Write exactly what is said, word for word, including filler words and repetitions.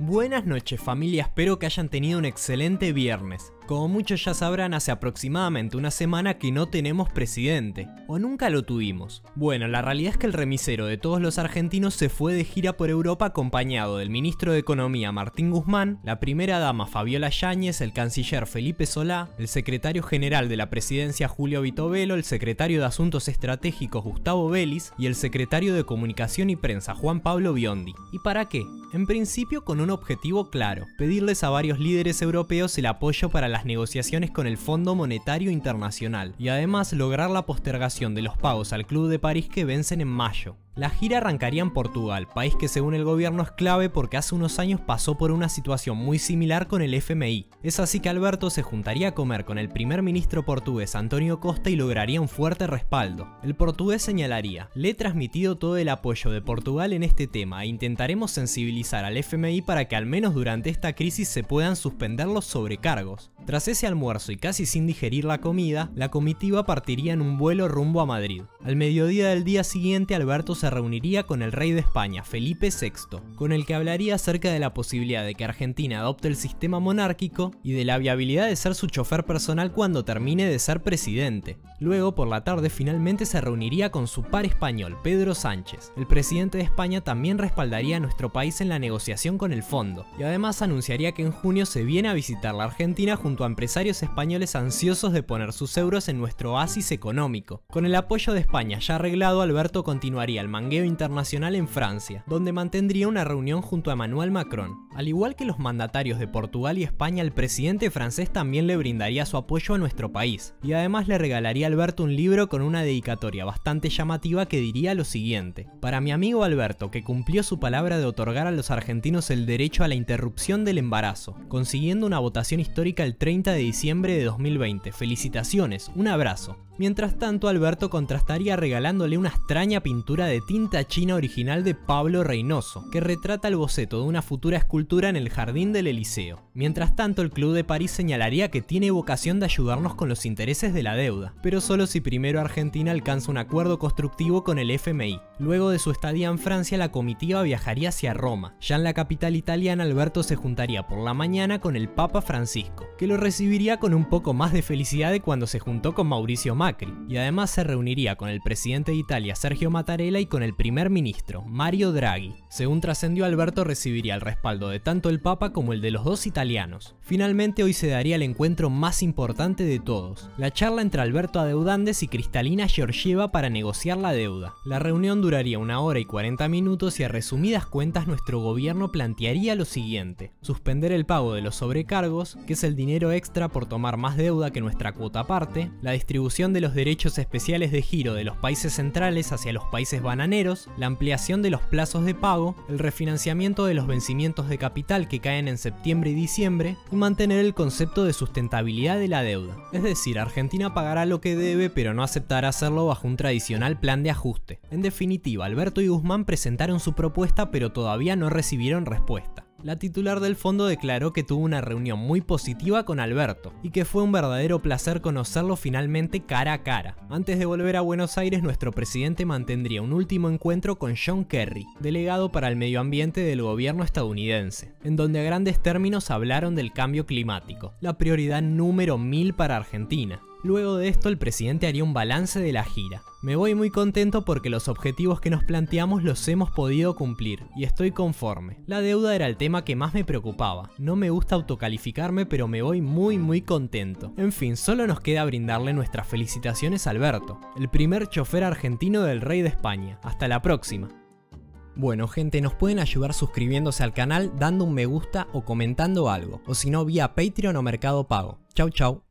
Buenas noches familia, espero que hayan tenido un excelente viernes. Como muchos ya sabrán, hace aproximadamente una semana que no tenemos presidente, o nunca lo tuvimos. Bueno, la realidad es que el remisero de todos los argentinos se fue de gira por Europa acompañado del ministro de Economía Martín Guzmán, la primera dama Fabiola Yáñez, el canciller Felipe Solá, el secretario general de la presidencia Julio Vitovelo, el secretario de Asuntos Estratégicos Gustavo Vélez y el secretario de Comunicación y Prensa Juan Pablo Biondi. ¿Y para qué? En principio con un objetivo claro, pedirles a varios líderes europeos el apoyo para las negociaciones con el Fondo Monetario Internacional y además lograr la postergación de los pagos al Club de París que vencen en mayo. La gira arrancaría en Portugal, país que según el gobierno es clave porque hace unos años pasó por una situación muy similar con el F M I. Es así que Alberto se juntaría a comer con el primer ministro portugués António Costa y lograría un fuerte respaldo. El portugués señalaría: le he transmitido todo el apoyo de Portugal en este tema e intentaremos sensibilizar al F M I para que al menos durante esta crisis se puedan suspender los sobrecargos. Tras ese almuerzo y casi sin digerir la comida, la comitiva partiría en un vuelo rumbo a Madrid. Al mediodía del día siguiente, Alberto se reuniría con el rey de España, Felipe sexto, con el que hablaría acerca de la posibilidad de que Argentina adopte el sistema monárquico y de la viabilidad de ser su chofer personal cuando termine de ser presidente. Luego, por la tarde, finalmente se reuniría con su par español, Pedro Sánchez. El presidente de España también respaldaría a nuestro país en la negociación con el fondo, y además anunciaría que en junio se viene a visitar la Argentina junto a empresarios españoles ansiosos de poner sus euros en nuestro oasis económico. Con el apoyo de España ya arreglado, Alberto continuaría el mangueo internacional en Francia, donde mantendría una reunión junto a Emmanuel Macron. Al igual que los mandatarios de Portugal y España, el presidente francés también le brindaría su apoyo a nuestro país, y además le regalaría a Alberto un libro con una dedicatoria bastante llamativa que diría lo siguiente: para mi amigo Alberto, que cumplió su palabra de otorgar a los argentinos el derecho a la interrupción del embarazo, consiguiendo una votación histórica el treinta de diciembre de dos mil veinte. Felicitaciones, un abrazo. Mientras tanto, Alberto contrastaría regalándole una extraña pintura de tinta china original de Pablo Reynoso, que retrata el boceto de una futura escultura en el jardín del Eliseo. Mientras tanto, el Club de París señalaría que tiene vocación de ayudarnos con los intereses de la deuda, pero solo si primero Argentina alcanza un acuerdo constructivo con el F M I. Luego de su estadía en Francia, la comitiva viajaría hacia Roma. Ya en la capital italiana, Alberto se juntaría por la mañana con el Papa Francisco, que lo recibiría con un poco más de felicidad de cuando se juntó con Mauricio Macri, y además se reuniría con el presidente de Italia Sergio Mattarella y con el primer ministro Mario Draghi. Según trascendió, Alberto recibiría el respaldo de tanto el Papa como el de los dos italianos. Finalmente hoy se daría el encuentro más importante de todos, la charla entre Alberto Adeudandes y Cristalina Georgieva para negociar la deuda. La reunión duraría una hora y cuarenta minutos y a resumidas cuentas nuestro gobierno plantearía lo siguiente: suspender el pago de los sobrecargos, que es el dinero extra por tomar más deuda que nuestra cuota parte, la distribución de los derechos especiales de giro de los países centrales hacia los países bananeros, la ampliación de los plazos de pago, el refinanciamiento de los vencimientos de capital que caen en septiembre y diciembre, y mantener el concepto de sustentabilidad de la deuda. Es decir, Argentina pagará lo que debe, pero no aceptará hacerlo bajo un tradicional plan de ajuste. En definitiva, Alberto y Guzmán presentaron su propuesta, pero todavía no recibieron respuesta. La titular del fondo declaró que tuvo una reunión muy positiva con Alberto y que fue un verdadero placer conocerlo finalmente cara a cara. Antes de volver a Buenos Aires, nuestro presidente mantendría un último encuentro con John Kerry, delegado para el medio ambiente del gobierno estadounidense, en donde a grandes términos hablaron del cambio climático, la prioridad número mil para Argentina. Luego de esto, el presidente haría un balance de la gira. Me voy muy contento porque los objetivos que nos planteamos los hemos podido cumplir y estoy conforme. La deuda era el tema que más me preocupaba. No me gusta autocalificarme, pero me voy muy muy contento. En fin, solo nos queda brindarle nuestras felicitaciones a Alberto, el primer chofer argentino del rey de España. Hasta la próxima. Bueno gente, nos pueden ayudar suscribiéndose al canal, dando un me gusta o comentando algo, o si no vía Patreon o Mercado Pago. Chau chau.